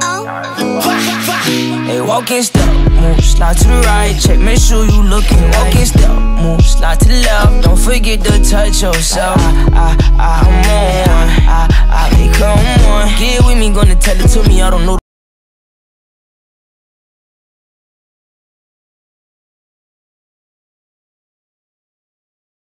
Hey, walk in step, move, slide to the right. Check, make sure you looking. Walk in step, move, slide to the left. Don't forget to touch yourself. I'm on one.